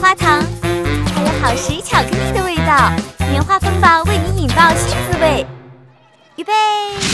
花糖，还有好时巧克力的味道。棉花风暴为你引爆新滋味，预备。